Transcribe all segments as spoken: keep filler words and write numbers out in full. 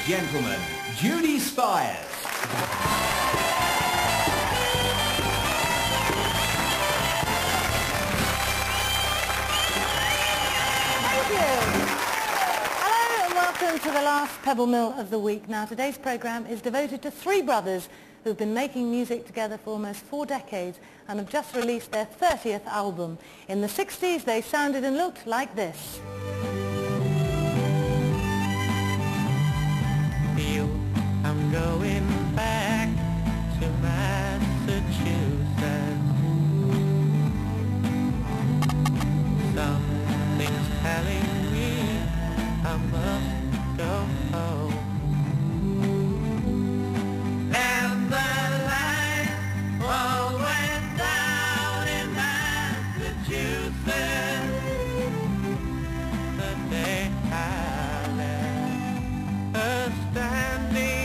gentlemen, Judy Spires. Thank you. Hello and welcome to the last Pebble Mill of the week. Now today's programme is devoted to three brothers who've been making music together for almost four decades and have just released their thirtieth album. In the sixties they sounded and looked like this. I'm going back to Massachusetts. Something's telling me I must go home. And the light all went down in Massachusetts the day I left her standing.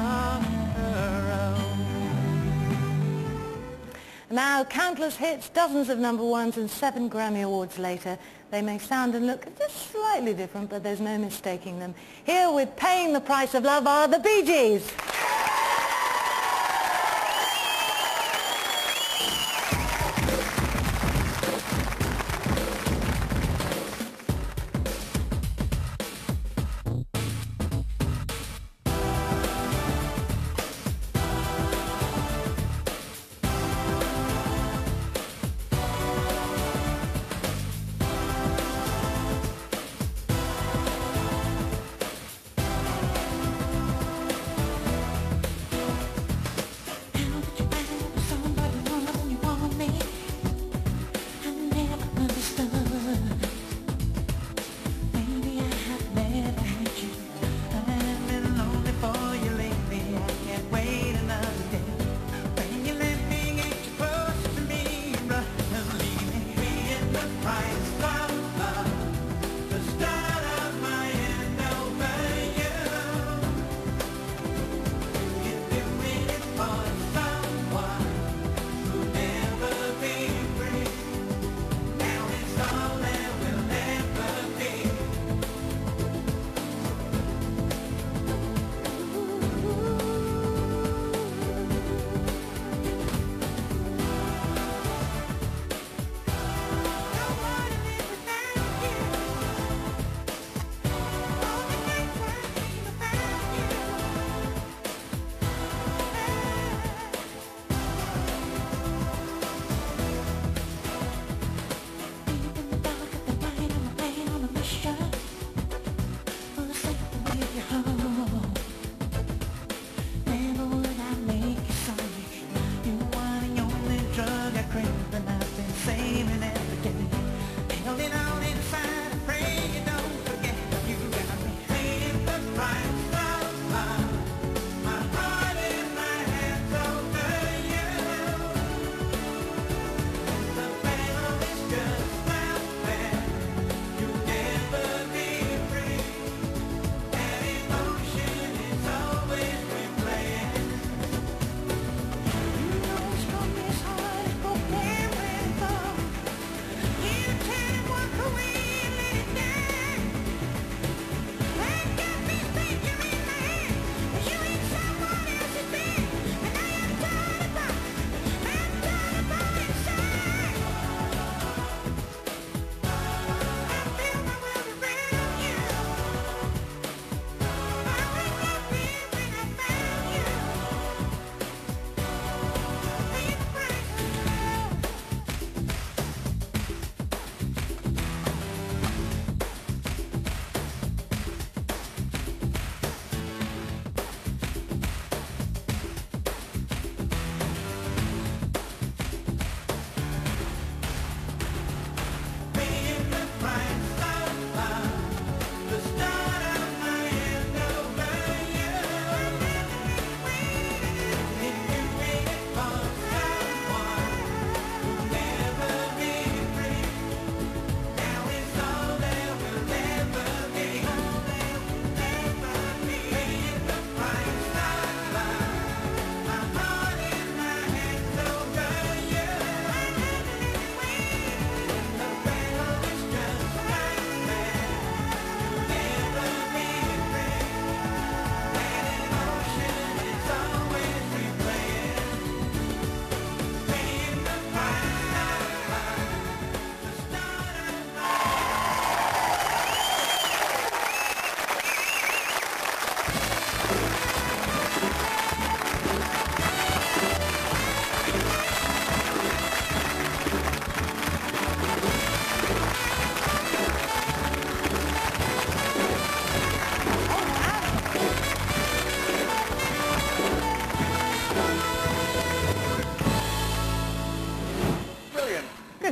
Now, countless hits, dozens of number ones and seven Grammy Awards later, they may sound and look just slightly different, but there's no mistaking them. Here with Paying the Price of Love are the Bee Gees.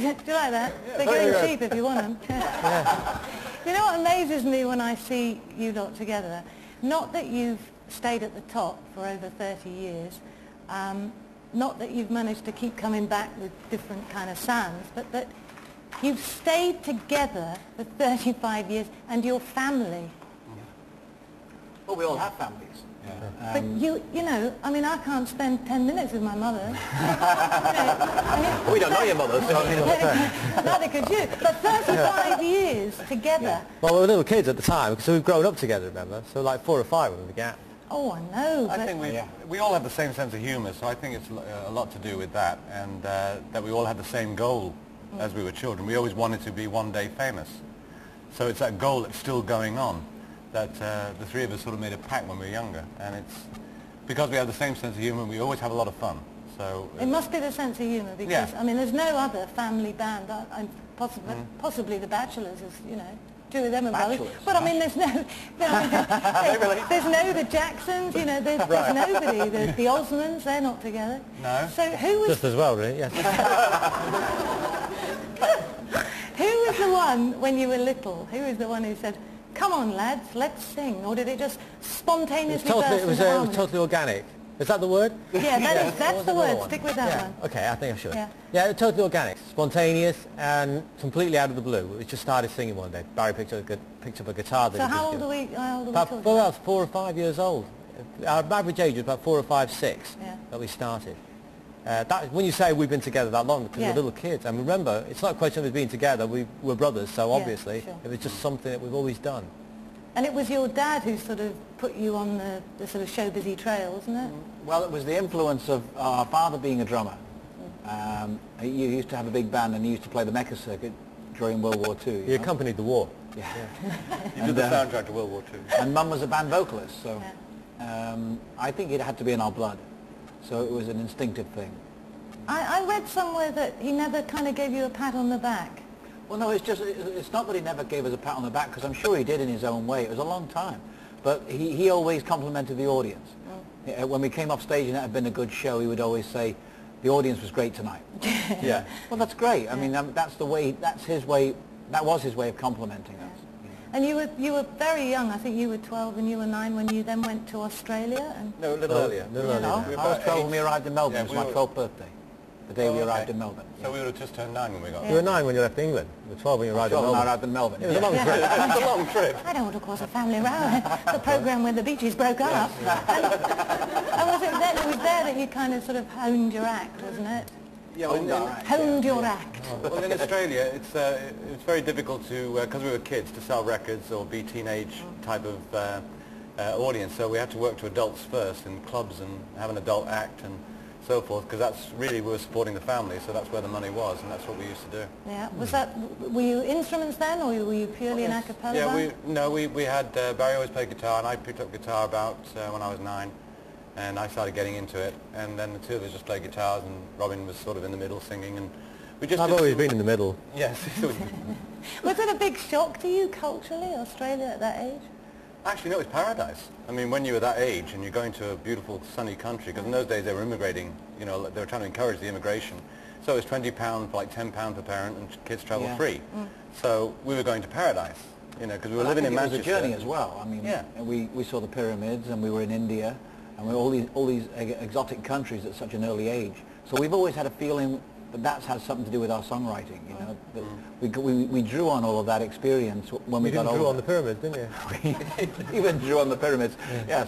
Do you like that? Yeah, They're very going good. cheap if you want them. Yeah. You know what amazes me when I see you lot together? Not that you've stayed at the top for over thirty years, um, not that you've managed to keep coming back with different kind of sounds, but that you've stayed together for thirty-five years and your family. Well, we all have families. Yeah. But you, you know, I mean, I can't spend ten minutes with my mother. You know, I mean, We don't know your mother, so I mean... neither could you. But thirty-five years together. Yeah. Well, we were little kids at the time, so we've grown up together, remember? So like four or five when we began. Oh, I know. I but think we Yeah. we all have the same sense of humour, so I think it's l- a lot to do with that, and uh, that we all had the same goal as we were children. We always wanted to be one day famous. So it's that goal that's still going on, that uh, the three of us sort of made a pact when we were younger, and it's because we have the same sense of humour, we always have a lot of fun. So it must be the sense of humour because, Yeah. I mean, there's no other family band. I, I'm possibly, Mm. possibly the Bachelors, is, you know, two of them are brothers. Bachelors, But I mean, there's no, I mean, there's, there's no the Jacksons, you know, there's, there's nobody. The, the Osmonds, they're not together. No. So who was Just as well, really, yes. who was the one when you were little? Who was the one who said, "Come on, lads, let's sing"? Or did it just It was spontaneously totally, burst it was, into uh, it was harmony? totally organic. Is that the word? Yeah, that is, What that's was the other word. one? Stick with that yeah. one. Okay, I think I should. Yeah. Yeah, totally organic, spontaneous, and completely out of the blue. We just started singing one day. Barry picked up a, gu- picked up a guitar. That So he how just old are gave- we? How old are we About, talking? well, about four or five years old. Our average age was about four or five, six Yeah. that we started. Uh, that, when you say we've been together that long, because Yeah. we're little kids, and remember, it's not a question of us being together. We were brothers, so Yeah, obviously sure. it was just something that we've always done. And it was your dad who sort of put you on the, the sort of show-busy trail, wasn't it? Well, it was the influence of our father being a drummer. Um, he used to have a big band and he used to play the Mecca circuit during World War Two. You He know? accompanied the war. Yeah. you did the soundtrack to World War Two. And Mum was a band vocalist, so um, I think it had to be in our blood. So it was an instinctive thing. I, I read somewhere that he never kind of gave you a pat on the back. Well, no, it's just, it- it's not that he never gave us a pat on the back, because I'm sure he did in his own way. It was a long time. But he, he always complimented the audience. Yeah, when we came off stage and it had been a good show, he would always say, the audience was great tonight. Yeah. Well, that's great. I mean, um, that's the way, that's his way, that was his way of complimenting us. And you were you were very young. I think you were twelve and you were nine when you then went to Australia. And No, a little No, earlier. little Yeah. earlier No, now. We were I was about twelve eight. when we arrived in Melbourne. Yeah, it was we my were- twelfth birthday, the day Oh, we okay. arrived in Melbourne. So we would have just turned nine when we got You were nine when you left England. You were twelve when you arrived in twelve when I Melbourne. arrived in Melbourne. It was a long Yeah. trip. It's a long trip. I don't want to cause a family row. The program where the Beaches broke up. And, and was it then? It was there that you kind of sort of honed your act, wasn't it? Yeah, Oh, well, no, in- right. Honed your act. Well, in Australia, it's uh, it's very difficult to, because we were kids, to sell records or be teenage type of uh, uh, audience. So we had to work to adults first in clubs and have an adult act and so forth, because that's really, we were supporting the family, so that's where the money was, and that's what we used to do. Yeah. Was that? Were you instruments then, or were you purely an a cappella Yeah, band? we no, we we had uh, Barry always played guitar, and I picked up guitar about uh, when I was nine, and I started getting into it, and then the two of us just played guitars, and Robin was sort of in the middle singing, and we just I've did always some- been in the middle. Yes. it was- Was it a big shock to you culturally, Australia at that age? Actually, no, it's paradise. I mean, when you were that age and you're going to a beautiful sunny country, because in those days they were immigrating, you know, they were trying to encourage the immigration. So it was twenty pounds for like ten pounds per parent, and kids travel Yeah. free. So we were going to paradise, you know, because we were Well, I living think in it was Manchester. a journey as well. I mean, Yeah. we, we saw the pyramids and we were in India and we all these all these e- exotic countries at such an early age. So we've always had a feeling that that's had something to do with our songwriting. You know, that we, g- we we drew on all of that experience w- when You we got didn't older. draw on the pyramids, didn't you? We even drew on the pyramids. Yes.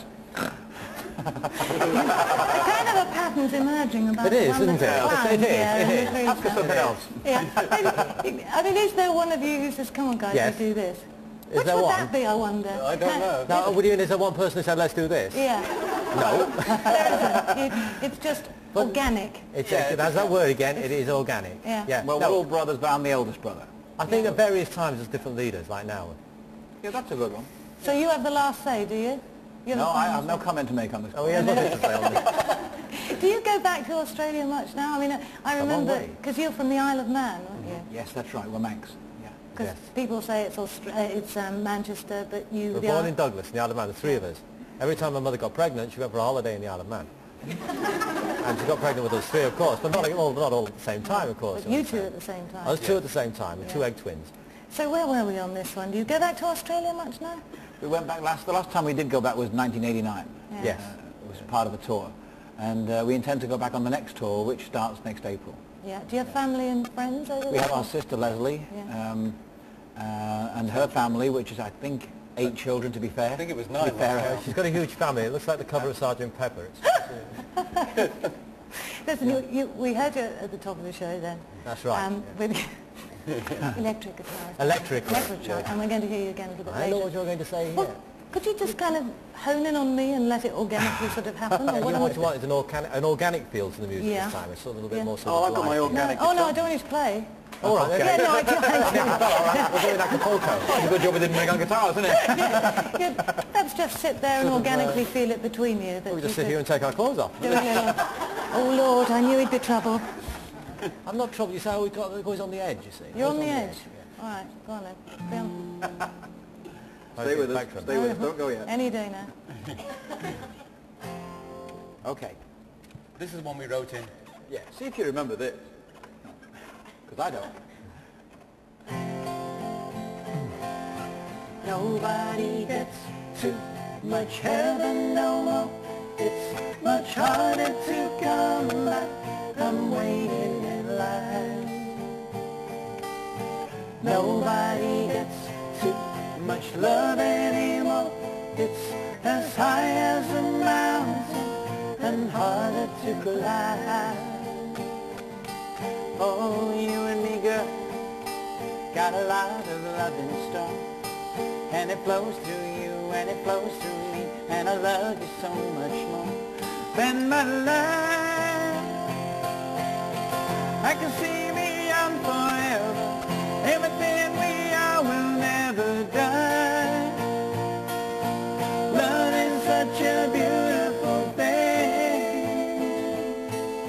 Kind of a pattern's emerging about It the is, one isn't that's it? planned, It is, yeah, it and is. the trees Ask us down. something else. Yeah. I mean, is there one of you who says, "Come on, guys, Yes. we do this"? Is Which there would one? that be, I wonder? I don't know. No, what do you mean? Is there one person who said, let's do this? Yeah. No. There isn't. It, it's just organic. It's, Yeah, it, it's that's that word again. It is organic. Yeah. Yeah. Well, No, we're all brothers, but I'm the eldest brother. I think at various times there's different leaders, like now. Yeah, that's a good one. So you have the last say, do you? You're the No, I final have no say. comment to make on this. Oh, he has nothing to say on this. Do you go back to Australia much now? I mean, I long remember, way. because you're from the Isle of Man, aren't you? Yes, that's right. We're Manx. Yeah. Because Yes. people say it's Austra- uh, it's um, Manchester, but you... We're the born Isle- in Douglas, in the Isle of Man, the three of us. Every time my mother got pregnant, she went for a holiday in the Isle of Man. And she got pregnant with us three, of course, but not all, not all at the same time, of course. But you two at the same time. I was two at the same time, with Yeah. two egg twins. So where were we on this one? Do you go back to Australia much now? We went back last, the last time we did go back was nineteen eighty-nine. Yeah. Yes. It was part of a tour. And uh, we intend to go back on the next tour, which starts next April. Yeah. Do you have family and friends over there? We have our sister Leslie, Yeah. um, uh, and her family, which is, I think, eight children, to be fair. I think it was To nine be fair, last Uh, she's got a huge family. It looks like the cover of Sergeant Pepper. It's, Listen, you, you, we heard you at the top of the show then. That's right, Um, with electric guitar. electric. Electric yeah. guitar. And we're going to hear you again a little bit I later. know what you're going to say here. Well, could you just kind of hone in on me and let it organically sort of happen? Or You what know am what I- you want is an organic, an organic feel to the music Yeah. this time. It's sort of a little bit Yeah. more sort Oh, of I've got my live. organic No, oh no, guitar. I don't want you to play. All right, okay. Yeah, no, I do. I We're doing Acapulco. It's a good job we didn't bring our guitars, isn't it? do. Yeah, let's just sit there and organically feel it between you. That We'll just you sit here and take our clothes off. could do a little- Oh Lord, I knew he'd be trouble. I'm not troubled. You say oh, we've got, it goes on the edge, you see. It You're goes on the edge. yeah. All right, go on then. Be on. Stay with us. Spectrum. Stay with us. Don't go yet. Any day now. Okay. This is one we wrote in. Yeah. See if you remember this. Because I don't. Nobody gets too much heaven no more. It's much harder to come back. I'm waiting in line. Nobody gets too much love anymore. It's as high as a mountain and harder to climb. Oh, you and me, girl, got a lot of love in store. And it flows through you, and it flows through me, and I love you so much more than my life. I can see beyond forever, everything we are will never die. Love is such a beautiful thing.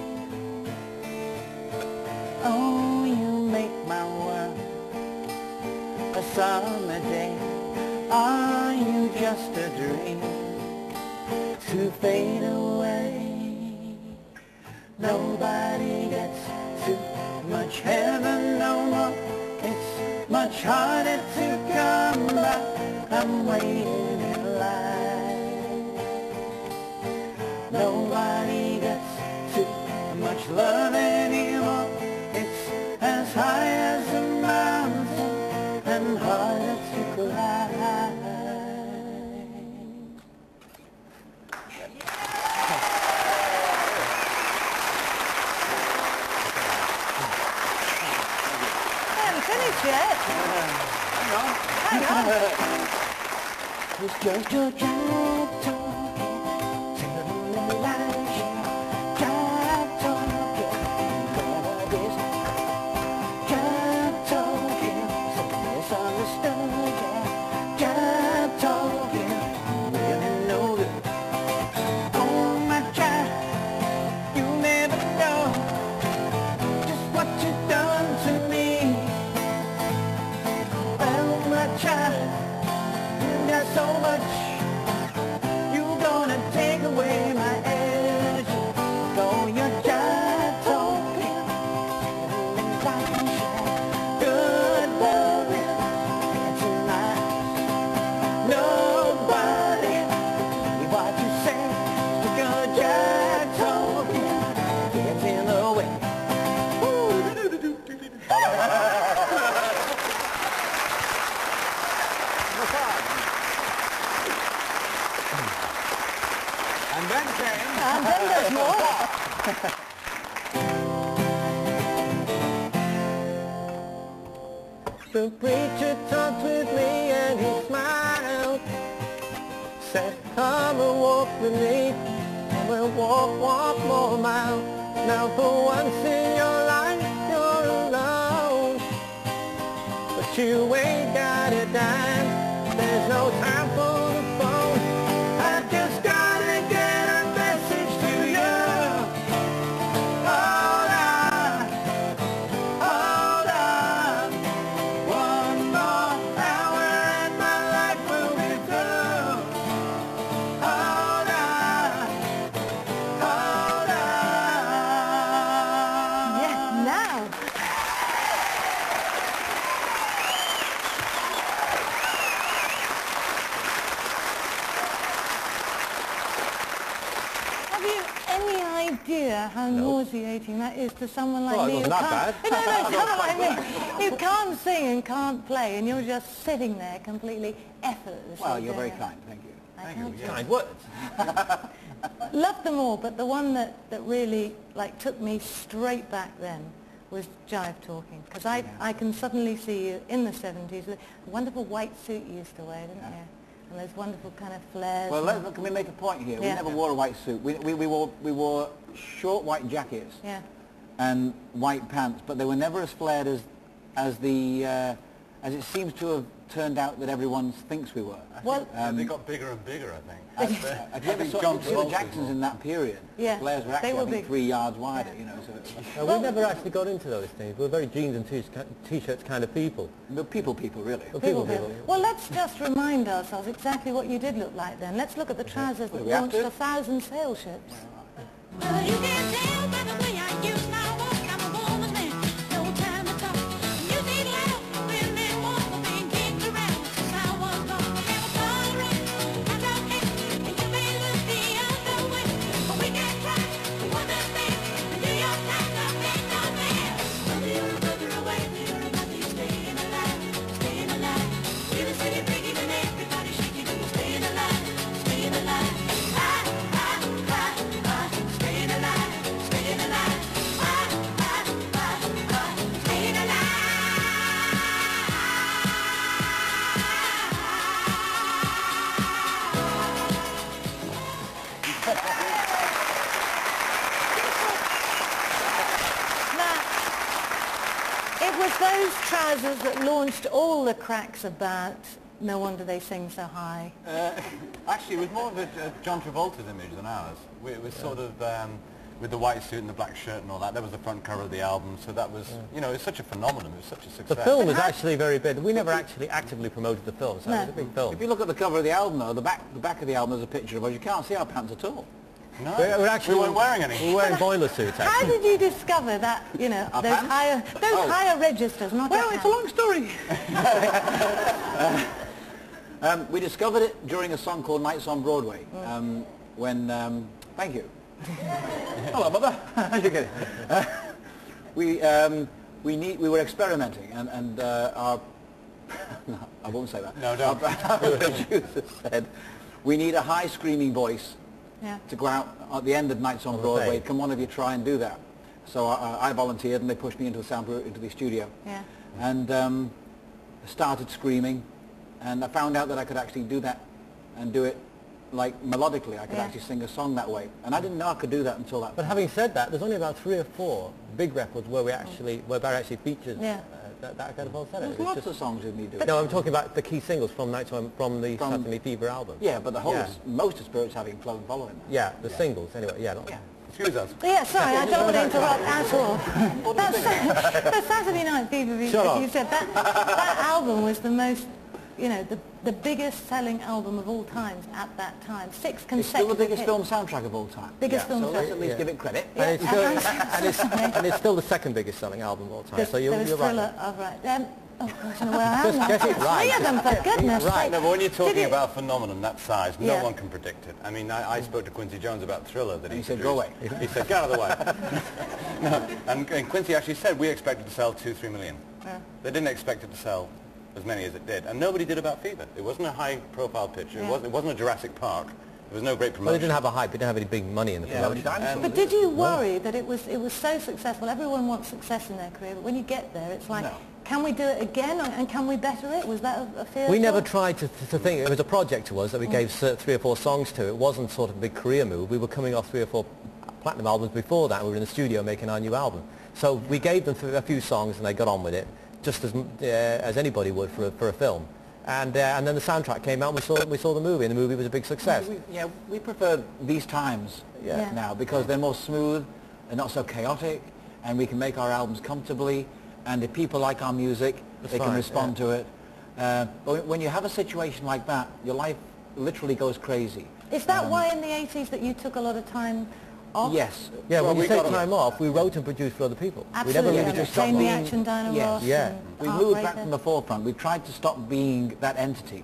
Oh, you make my world a summer day. Are you just a dream to fade away? Nobody gets too much heaven no more. It's much harder to come back. I'm waiting in line. Nobody gets too much love anymore. It's as high as a mountain and harder to climb. Haven't finished yet. Hang on. It's just your jive talking, telling me lies, jive talking, whatever it is. Jive talking, so misunderstood, yeah. Jive talking, really no good. Oh my jive, you never know just what you've done to me. Oh my jive, there's so much. You're gonna take away my energy. Though you're just talking, good loving, it's nice. Nobody believe what you say. You're just talking, gets in the way. And then came... And then there's more. The preacher talked with me and he smiled. Said, come and walk with me. Come and walk, walk more miles. Now for once in your life you're alone. But you ain't got a dime. There's no time for the phone. I just gotta get a message to you. Hold on, hold on. One more hour and my life will be through. Hold on, hold on. how nauseating that is to someone like Well, it me who wasn't can't... that No, no, someone like me who can't sing and can't play, and you're just sitting there completely effortlessly. Well, you're very doing it. kind, thank you. I Thank can't you. Kind words. Loved them all, but the one that, that really like took me straight back then was Jive Talking, because I, I can suddenly see you in the seventies with a wonderful white suit you used to wear, didn't Yeah. you? And those wonderful kind of flares. Well, and- let, can we make a point here? We Yeah. never wore a white suit. We, we, we, wore, we wore short white jackets yeah. and white pants, but they were never as flared as, as, the, uh, as it seems to have turned out that everyone thinks we were. Well, Yeah, they got bigger and bigger, I think. Have you I ever think saw, John you see the Travolta's Jacksons more- in that period? Yeah, The flares were they actually, were I think, big. three yards wider, Yeah. you know. So No, we never actually got into those things. We were very jeans and t- t-shirts kind of people. the people, people, really. Well, people, people, do. people. Well, let's just remind ourselves exactly what you did look like then. Let's look at the trousers Do that we have launched to? a thousand sail ships. Well, you can tell by the way I use my walk, I'm a woman's man, no time to talk. Music loud, women walk, I've been kicked around since I was born. I never tolerate, I don't hate, and you may look the other way, but we can try to understand. The New York Times, I make no man. Whether you're a brother away, you're a mother, you're staying alive, staying alive. We're the city breaking and everybody shaking, and we're staying alive, staying alive. I, I, I, I, staying alive, staying alive. I, I, I, I, staying alive. Now, it was those trousers that launched all the cracks about No Wonder They Sing So High. Uh, actually, it was more of a, uh, John Travolta's image than ours. We, it was sort of um, with the white suit and the black shirt and all that. That was the front cover of the album, so that was, you know, it was such a phenomenon. It was such a success. The film was how- actually very big. We never actually actively promoted the film, so No. it was a big film. If you look at the cover of the album, though, the back, the back of the album, there's a picture of us. You can't see our pants at all. No, We were actually we weren't wearing any. We were wearing boiler suits, How actually. did you discover that, you know, Our those pants? higher, those Oh. higher registers, not Well, your it's a pants? long story. um, we discovered it during a song called Nights on Broadway. Um, when, um, thank you. Hello, mother. How's you getting? Uh, we um, we need we were experimenting, and and uh, our no, I won't say that. No, don't. Our, our producer said we need a high screaming voice Yeah. to go out at the end of Nights on On the Broadway. stage. Can one of you try and do that? So I, I volunteered, and they pushed me into the sound booth, into the studio, Yeah. and um, started screaming, and I found out that I could actually do that and do it like melodically. I could Yeah. actually sing a song that way, and I didn't know I could do that until that. But having said that, there's only about three or four big records where we actually, where Barry actually features Yeah. uh, that, that kind of falsetto. There's It's lots just- of songs with me doing. No, I'm talking about the key singles from Nights on, from the From- Saturday Fever album. Yeah, but the whole, Yeah. most of Spirits having flown following that. Yeah, the singles, anyway, yeah. Not, Yeah. Excuse us. Yeah, sorry, I don't want to interrupt at all. That's, the Saturday Night Fever, as Shut up. you said, that, that album was the most, you know, the, the biggest selling album of all times at that time. Six It's consecutive still the biggest hits. film soundtrack of all time. Biggest Yeah, film so let's soundtrack. at least Yeah. give it credit. Yeah, And, it's still, and- and, it's, and it's still the second biggest selling album of all time. There's- So you're, there was you're Thriller, right. oh, right. Um, oh, gosh, I don't know where I am Just now. get it right. Three of them, for goodness Right. sake. No, but when you're Did talking you- about a phenomenon that size, no Yeah. one can predict it. I mean, I, I spoke to Quincy Jones about Thriller that And he he said, produced. "Go away." He said, get out of the way. No, and, and Quincy actually said we expected to sell two, three million. Yeah. They didn't expect it to sell as many as it did. And nobody did about Fever. It wasn't a high-profile picture. Yeah. It, wasn't, it wasn't a Jurassic Park. There was no great promotion. Well, they didn't have a hype. They didn't have any big money in the Yeah, promotion. dinosaurs. But did you worry that it was it was so successful? Everyone wants success in their career, but when you get there, it's like, No. can we do it again, or- and can we better it? Was that a, a fear? We at never all? tried to, to think. It was a project to us that we gave cer- three or four songs to. It wasn't sort of a big career move. We were coming off three or four platinum albums before that. We were in the studio making our new album. So we gave them th- a few songs and they got on with it, just as m- uh, as anybody would for a, for a film. And uh, and then the soundtrack came out and we saw we saw the movie, and the movie was a big success. We, yeah, we prefer these times Yeah. Yeah. now because they're more smooth, they're not so chaotic, and we can make our albums comfortably. And if people like our music, That's they can fine, respond yeah. to it. Uh, but when you have a situation like that, your life literally goes crazy. Is that Um, why in the eighties that you took a lot of time off? Yes. Yeah, Well, when you we take got- time off, we wrote and produced for other people. Absolutely. We never really yeah. just stopped Chain being- Reaction, Diana Yes. Ross. Yeah. and We moved back Heartbreaker. from the forefront. We tried to stop being that entity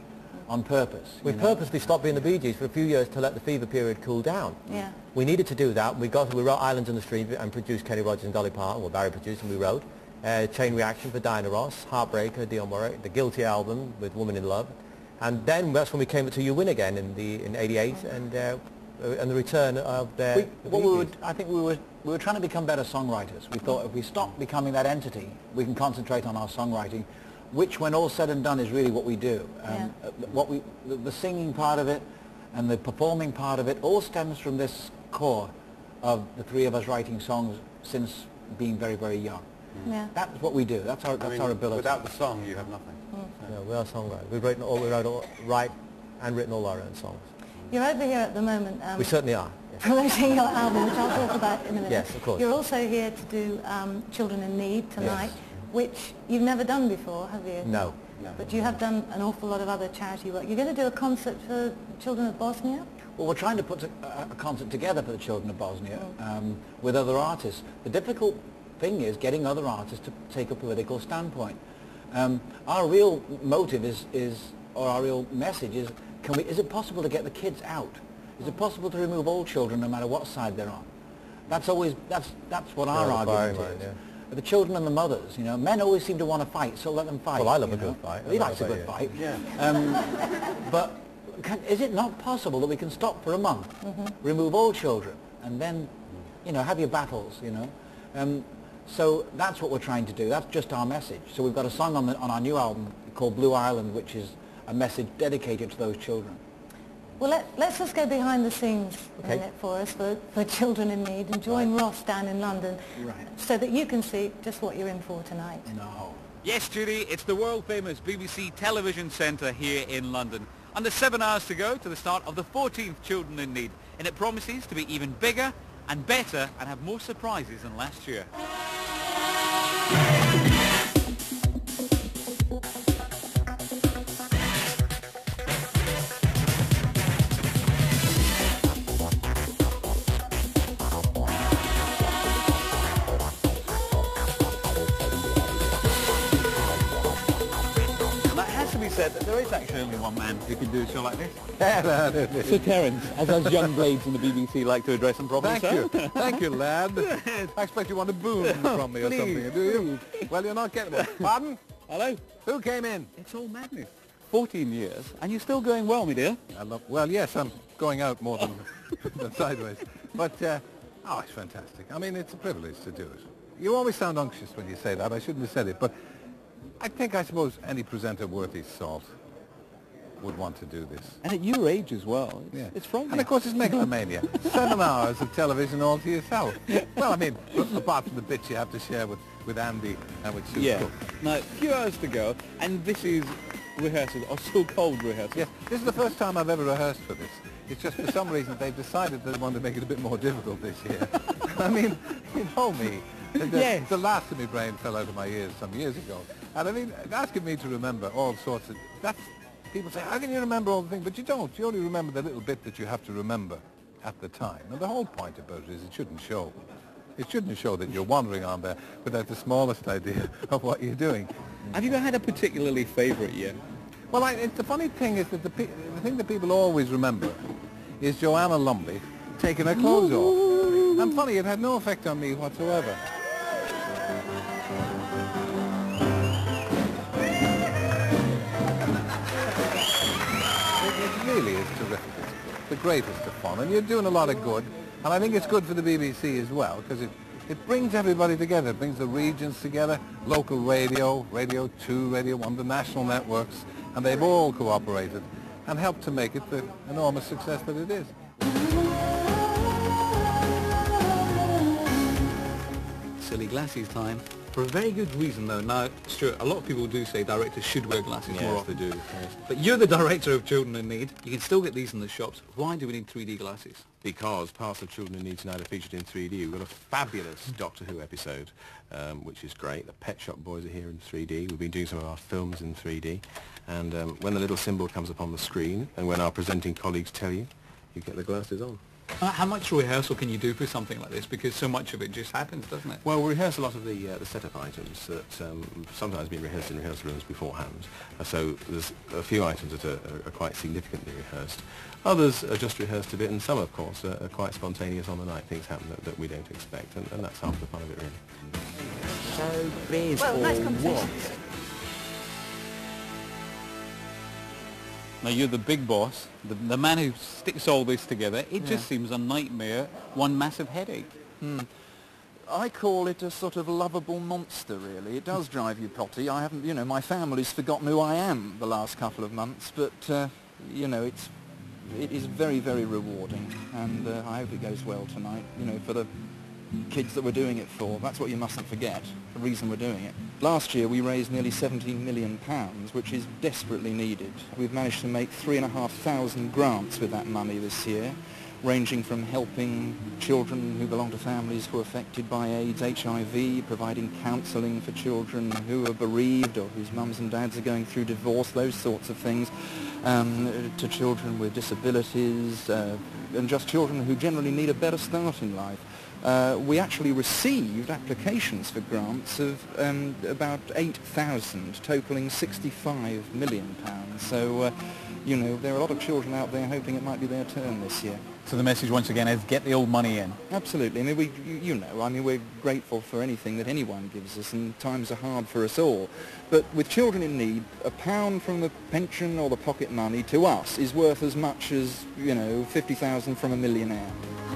on purpose. We you know? purposely stopped being the Bee Gees for a few years to let the fever period cool down. Yeah. We needed to do that. We got we wrote Islands in the Stream and produced Kenny Rogers and Dolly Parton. Well, Barry produced and we wrote. Uh, Chain Reaction for Diana Ross, Heartbreaker, Dionne Warwick, the Guilty album with Woman in Love, and then that's when we came to You Win Again in the in eighty-eight, and uh, and the return of the. We, the what Bee we were, Gees. I think we were we were trying to become better songwriters. We thought if we stop becoming that entity, we can concentrate on our songwriting, which, when all said and done, is really what we do. Um, Yeah. uh, What we the, the singing part of it and the performing part of it all stems from this core of the three of us writing songs since being very very young. Yeah. That's what we do. That's our I that's mean, our ability. without the song, you have nothing. Yeah, we are songwriters. We've written all we wrote all, write and written all our own songs. You're over here at the moment um, We certainly are. Yes. promoting your album, which I'll talk about in a minute. Yes, of course. You're also here to do um, Children in Need tonight, Yes. which you've never done before, have you? No. No. But you have done an awful lot of other charity work. You're going to do a concert for children of Bosnia? Well, we're trying to put a, a concert together for the children of Bosnia um, with other artists. The difficult thing is getting other artists to take a political standpoint. Um, our real motive is, is, or our real message is, can we, is it possible to get the kids out? Is it possible to remove all children no matter what side they're on? That's always, that's, that's what our Yeah, the argument firing is. line, The children and the mothers, you know, men always seem to want to fight, so let them fight. Well, I love you a know. good fight. He I likes a love good it, fight. yeah. Um, but can, is it not possible that we can stop for a month, remove all children, and then, you know, have your battles, you know? Um, so that's what we're trying to do. That's just our message. So we've got a song on, the, on our new album called Blue Island, which is a message dedicated to those children. Well, let, let's just go behind the scenes Okay. a minute for us, for, for Children in Need, and join Ross down in London, Right. so that you can see just what you're in for tonight. No. Yes, Judy, it's the world-famous B B C Television Centre here in London. Under seven hours to go to the start of the fourteenth Children in Need, and it promises to be even bigger and better and have more surprises than last year. Now, it has to be said that there is actually only one man who can do a show like this. Sir Terence, as us young blades in the B B C like to address them properly, Thank sir. you. Thank you, lad. I expect you want a boon from me or Please, something, do you? Well, you're not getting one. Pardon? Hello. Who came in? It's all madness. fourteen years, and you're still going well, my dear. I love, well, yes, I'm going out more than, than sideways. But, uh, oh, it's fantastic. I mean, it's a privilege to do it. You always sound unctuous when you say that. I shouldn't have said it. But I think, I suppose, any presenter worth his salt would want to do this. And at your age as well. It's, Yeah. it's frightening. And of course it's megalomania. Seven hours of television all to yourself. Well, I mean, apart from the bits you have to share with, with Andy and with Sue Yeah. Cook. Now, a few hours to go, and this is rehearsal, or so-called rehearsal. Yes, this is the first time I've ever rehearsed for this. It's just for some reason they've decided they want to make it a bit more difficult this year. I mean, you know me. The, Yes. the last of my brain fell out of my ears some years ago. And I mean, asking me to remember all sorts of... That's, people say, how can you remember all the things? But you don't. You only remember the little bit that you have to remember at the time. And the whole point about it is it shouldn't show. It shouldn't show that you're wandering on there without the smallest idea of what you're doing. Have you had a particularly favourite year? Well, I, it's, the funny thing is that the, pe- the thing that people always remember is Joanna Lumley taking her clothes off. And funny, it had no effect on me whatsoever. It, it really is terrific. It's the greatest of fun, and you're doing a lot of good. And I think it's good for the B B C as well, because it, it brings everybody together. It brings the regions together, local radio, Radio two, Radio one, the national networks, and they've all cooperated and helped to make it the enormous success that it is. Silly glasses time. For a very good reason, though. Now, Stuart, a lot of people do say directors should wear glasses more often. do. But you're the director of Children in Need. You can still get these in the shops. Why do we need three D glasses? Because parts of Children in Need tonight are featured in three D. We've got a fabulous Doctor Who episode, um, which is great. The Pet Shop Boys are here in three D. We've been doing some of our films in three D. And um, when the little symbol comes up on the screen, and when our presenting colleagues tell you, you get the glasses on. Uh, how much rehearsal can you do for something like this? Because so much of it just happens, doesn't it? Well, we rehearse a lot of the uh, the setup items that um, sometimes been rehearsed in rehearsal rooms beforehand. Uh, so there's a few items that are, are, are quite significantly rehearsed. Others are just rehearsed a bit, and some, of course, are, are quite spontaneous on the night. Things happen that, that we don't expect, and, and that's half the fun of it, really. So please, Well, nice conversation. Now you're the big boss, the, the man who sticks all this together. It just seems a nightmare, one massive headache. I call it a sort of lovable monster, really. It does drive you potty. I haven't, you know, my family's forgotten who I am the last couple of months, but, uh, you know, it's, it is very, very rewarding, and uh, I hope it goes well tonight, you know, for the kids that we're doing it for. That's what you mustn't forget, the reason we're doing it. Last year we raised nearly seventeen million pounds, which is desperately needed. We've managed to make three and a half thousand grants with that money this year, ranging from helping children who belong to families who are affected by AIDS, H I V, providing counselling for children who are bereaved or whose mums and dads are going through divorce, those sorts of things, um, to children with disabilities, uh, and just children who generally need a better start in life. Uh, we actually received applications for grants of um, about eight thousand, totalling sixty-five million pounds. So, uh, you know, there are a lot of children out there hoping it might be their turn this year. So the message once again is get the old money in. Absolutely. I mean, we, you, you know, I mean, we're grateful for anything that anyone gives us, and times are hard for us all. But with children in need, a pound from the pension or the pocket money to us is worth as much as, you know, fifty thousand from a millionaire.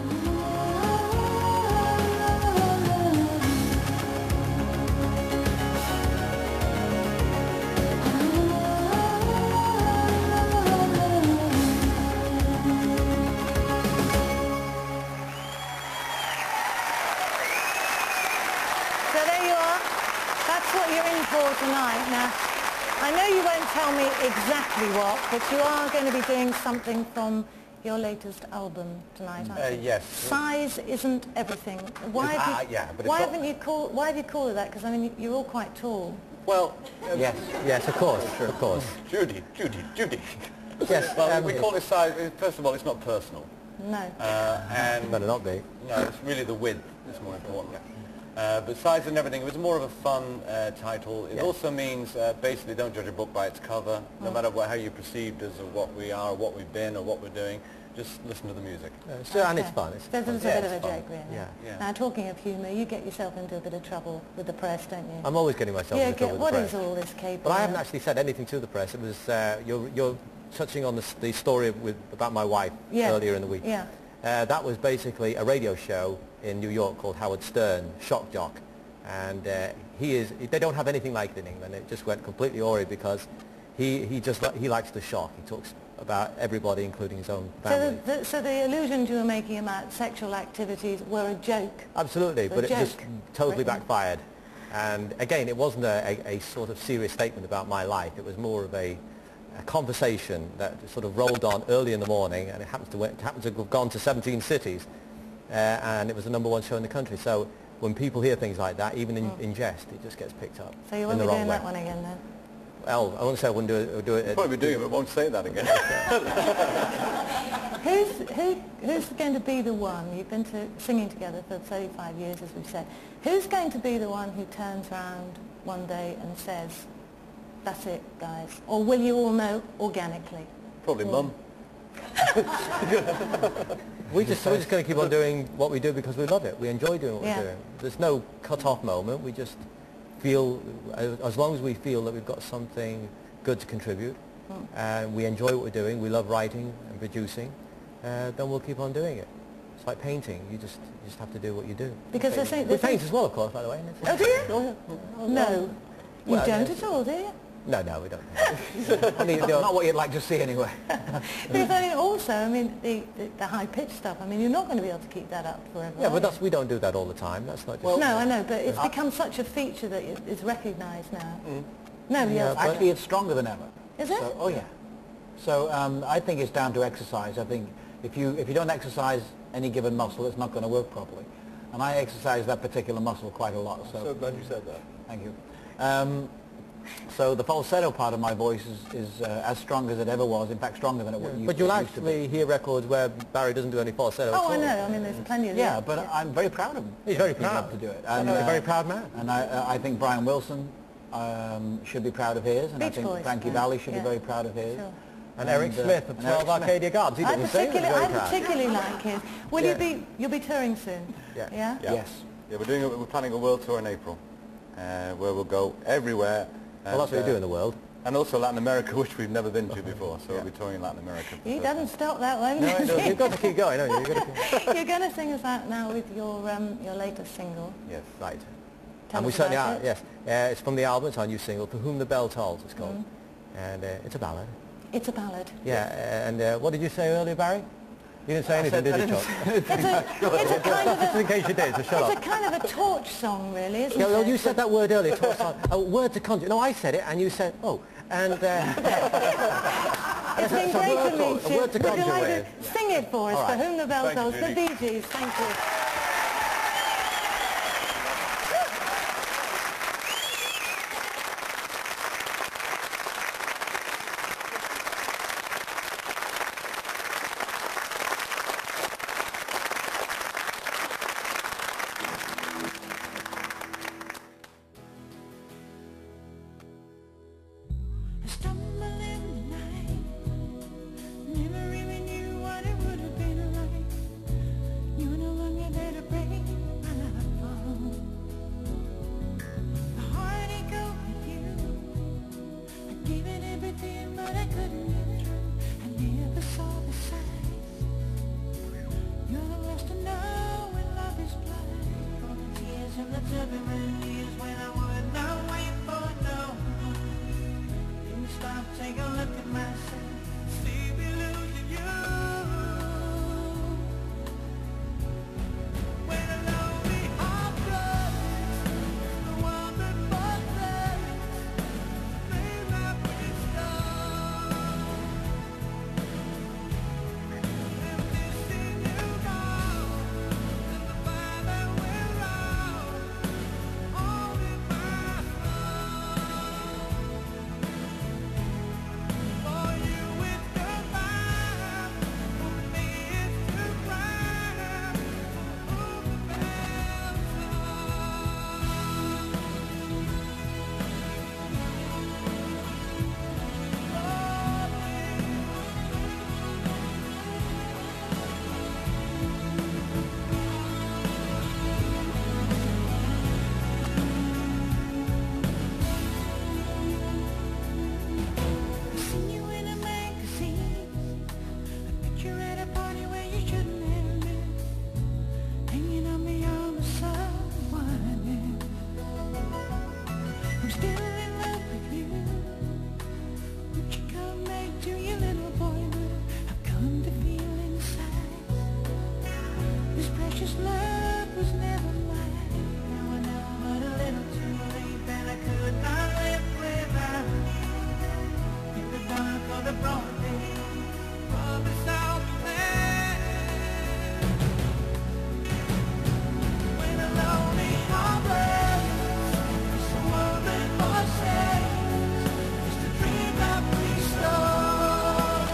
Tonight. Now, I know you won't tell me exactly what, but you are going to be doing something from your latest album tonight, aren't Uh, you? yes. Size isn't everything. Why It's- have ah, you, yeah, but it's why not- haven't you called? Why have you called it that? Because I mean, you're all quite tall. Well, uh, Yes, yes, of course, of course. Judy, Judy, Judy. Yes, Well, um, we call it size. First of all, it's not personal, No. uh, and better not be. no, it's really the width that's more important. Uh, but size and everything, it was more of a fun uh, title. It Yeah. also means uh, basically don't judge a book by its cover, no matter what, how you perceived us or what we are, or what we've been, or what we're doing. Just listen to the music. Uh, so, and it's Okay. fun. It's There's, fun. there's Yeah, a bit it's of a fun. joke, really. Yeah. Yeah. Now, talking of humour, you get yourself into a bit of trouble with the press, don't you? I'm always getting myself yeah. into trouble Get, with what the is press. all this caper? But I haven't actually said anything to the press. It was uh, you're, you're touching on the, s- the story with, about my wife Yeah. earlier in the week. Yeah. Uh, that was basically a radio show in New York called Howard Stern, Shock Jock, and uh, he is. They don't have anything like it in England. It just went completely awry because he he just li- he likes to shock. He talks about everybody, including his own So family. the, the, so the illusions you were making about sexual activities were a joke. Absolutely, The but it just joke. totally Right. backfired. And again, it wasn't a, a, a sort of serious statement about my life. It was more of a, a conversation that sort of rolled on early in the morning, and it happens to, it happens to have gone to seventeen cities, uh, and it was the number one show in the country. So when people hear things like that, even in, in jest, it just gets picked up So you in won't the be wrong doing way. that one again then? Well, I won't say I wouldn't do it. Do it at- Probably doing it, but won't say that again. Who's, who, who's going to be the one, you've been to, singing together for thirty-five years as we've said, who's going to be the one who turns around one day and says, that's it guys, or will you all know organically? Probably Mum. We just, we're just going to keep on doing what we do because we love it. We enjoy doing what Yeah. we're doing. There's no cut-off moment. We just feel, as as long as we feel that we've got something good to contribute, and we enjoy what we're doing, we love writing and producing, uh, then we'll keep on doing it. It's like painting. You just you just have to do what you do. Because they think... We paint as well, of course, by the way. Oh, do you? Oh, yeah. No. You Well, don't yes. at all, do you? No, no, we don't. I mean, not what you'd like to see anyway. Because I mean, also, I mean, the, the, the high-pitched stuff, I mean, you're not going to be able to keep that up forever. Yeah, are but you? that's, we don't do that all the time. That's not just... No, I know, but it's become such a feature that it- it's recognised now. Nobody Yeah, else. but- Actually, it's stronger than ever. Is it? So, oh yeah. So um, I think it's down to exercise. I think if you if you don't exercise any given muscle, it's not going to work properly. And I exercise that particular muscle quite a lot. So, So glad you said that. thank you. Um, So the falsetto part of my voice is, is uh, as strong as it ever was, in fact stronger than it used, But you'll it used to be. actually hear records where Barry doesn't do any falsetto at Oh, all. I know. I mean, there's plenty of Yeah, that. but I'm very proud of him. He's very He's proud. up to do it. And, He's a very proud man. And I, uh, I think Brian Wilson um, should be proud of his, and I Beach think Boys, Frankie yeah. Valli should Yeah. be very proud of his. Sure. And Eric uh, Smith of and Eric twelve Smith. Arcadia Gardens. He I did the same. He was particularly, very I proud. particularly like his. Will Yeah. you be? You'll be touring soon. Yeah. Yeah. Yeah. Yes. Yeah, we're doing a, we're planning a world tour in April, uh, where we'll go everywhere. Well, that's what you do in the world. And also Latin America, which we've never been to before, so we'll be touring Latin America. for the He first doesn't time. stop that one. No, does no, he? you've got to keep going, haven't you? You've got to keep... You're going to sing us out now with your um, your latest single. Yes. Right. Tell and we us certainly about are, it. yes. Uh, it's from the album, it's our new single, For Whom the Bell Tolls, it's called. Mm-hmm. And uh, it's a ballad. It's a ballad. Yeah, and uh, what did you say earlier, Barry? You didn't say anything, said- I did you, didn't Chuck? It's a, it's a kind of Just a, in case you did, so shut it's up. a kind of a torch song, really, isn't Yeah, well, it? you said that word earlier, torch song. A word to conjure. No, I said it, and you said, oh. And uh, It's been So a great word to to- meet a you. word to Would you conjure like with. to sing it for us, All For right. Whom the Bell Thank you, Tolls, the Judy. Bee Gees? Thank you. I stumble in the night, never really knew what it would have been like. You were no longer there to break my fall. The heartache over you, I gave it everything, but I couldn't get through. I never saw the signs. You're the last to know when love is blind. All the tears of the turbulent years when I would not wait for no one. Didn't stop, take a look at myself. See me losing you. When a lonely heart breaks, the one that forsaken, may not be strong. And missing you gone, and the fire that we're on, all in my soul. For you it's goodbye, for me it's to cry. Oh, the bells I see you in a magazine, a picture at a party where you shouldn't have been, hanging on the arm of someone else. I'm still in love with you. Would you come back to your little boyhood? I've come to feel inside this precious love was never mine. Now I know, but a little too late that I could not live without you. In the dark or the broad day, promise I'll be there. When a lonely heart breaks, the world that forsakes, it's the dream that we stole.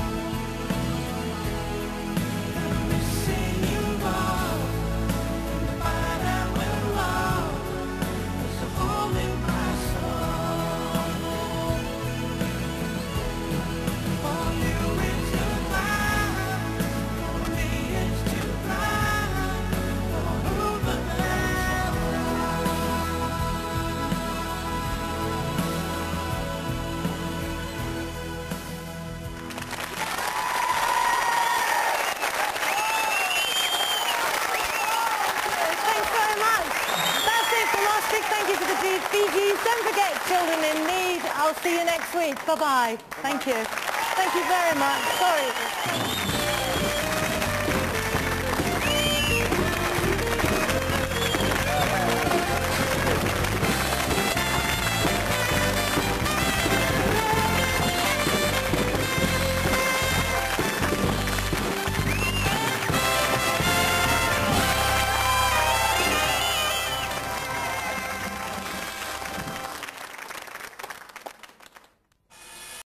And I'm missing you more, and the fire that will roll is a hole in my soul. For you it's goodbye, for me it's to cry. For who the bell Thanks very much. That's it from us. Big thank you to the Bee Gees. Don't forget Children in Need. I'll see you next week. Bye-bye. Thank you. Thank you very much. Sorry.